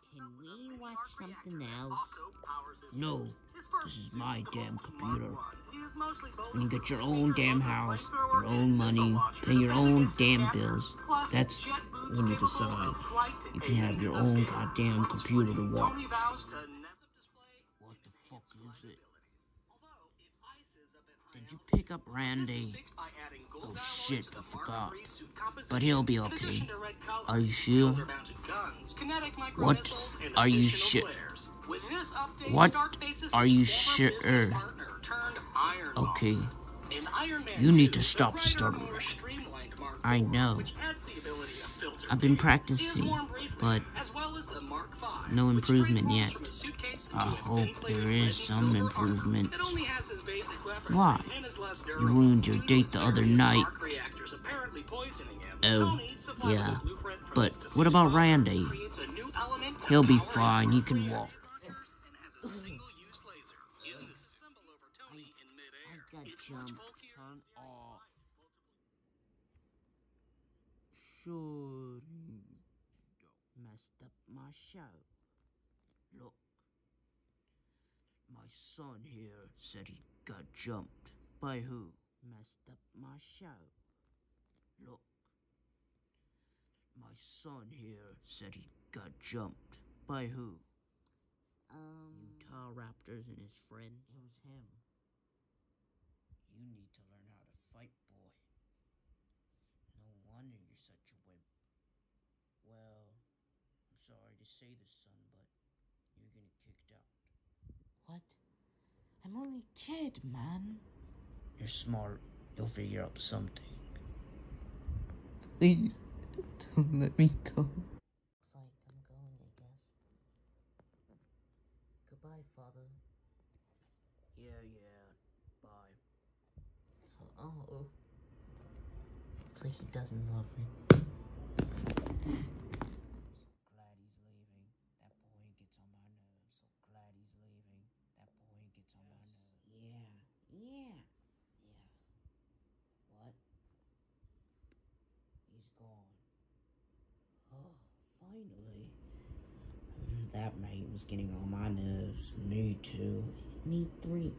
Can we watch something else? No, this is my damn computer. When you get your own damn house, your own money, pay your own damn bills, that's when you decide you can have your own goddamn computer to watch. What the fuck is it? Did you pick up Randy? Oh shit, I forgot. But he'll be okay. Are you sure? What? Are you sure? What? Are you sure? Okay. You need to stop stuttering. I know. I've been practicing, but no improvement yet. I hope there is some improvement. Why? You ruined your date the other night. Oh, yeah. But what about Randy? He'll be fine. He can walk. I got jump. Turn off. Sure. Messed up my show. Look. My son here said he got jumped. By who? Messed up my show. Look. My son here said he got jumped. By who? Utah Raptors and his friend. It was him. You need to learn how to fight, boy. No wonder you're such a whimp. Well, I'm sorry to say this, son, but you're getting kicked out. What? I'm only a kid, man. You're smart. You'll figure out something. Please, don't let me go. Looks like I'm going, I guess. Goodbye, Father. Yeah, bye. Oh. Looks like he doesn't love me. So glad he's leaving. That boy gets on my nerves. So glad he's leaving. That boy gets on my nerves. Yeah. What? He's gone. Oh, finally. That mate was getting on my nerves. Me too. Me three.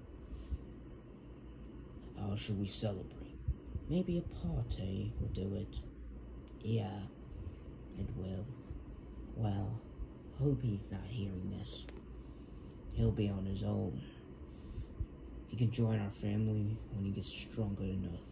How should we celebrate? Maybe a party will do it. Yeah, it will. Well, hope he's not hearing this. He'll be on his own. He can join our family when he gets stronger enough.